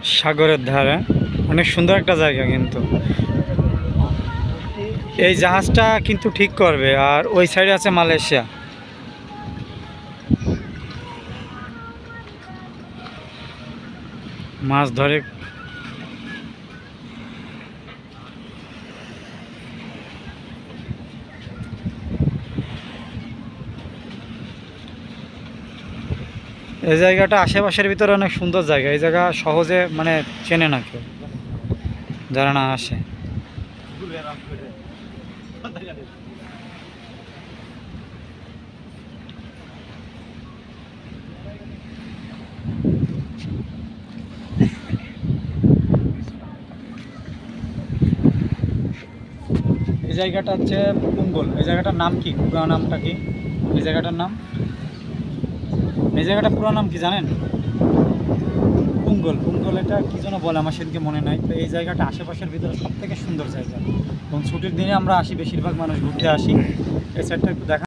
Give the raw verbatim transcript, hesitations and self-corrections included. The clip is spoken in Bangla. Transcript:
সাগরের ধারে অনেক সুন্দর একটা জায়গা। কিন্তু এই জাহাজটা কিন্তু ঠিক করবে, আর ওই সাইডে আছে মালয়েশিয়া। মাছ ধরে এই জায়গাটা আশেপাশের ভিতরে অনেক সুন্দর জায়গা। এই জায়গা সহজে মানে চেনে না কেউ, যারা না আসে। এই জায়গাটা হচ্ছে পুঙ্গল। এই জায়গাটার নাম কি, পুরো নামটা কি এই জায়গাটার নাম? এই জায়গাটা পুরো নাম কি জানেন? পুঙ্গল। পুঙ্গল এটা কি যেন বলে, আমার সেদিকে মনে নাই। তো এই জায়গাটা আশেপাশের ভিতরে সব থেকে সুন্দর জায়গা, এবং ছুটির দিনে আমরা আসি, বেশিরভাগ মানুষ ঘুরতে আসি। এই সাইডটা একটু দেখা।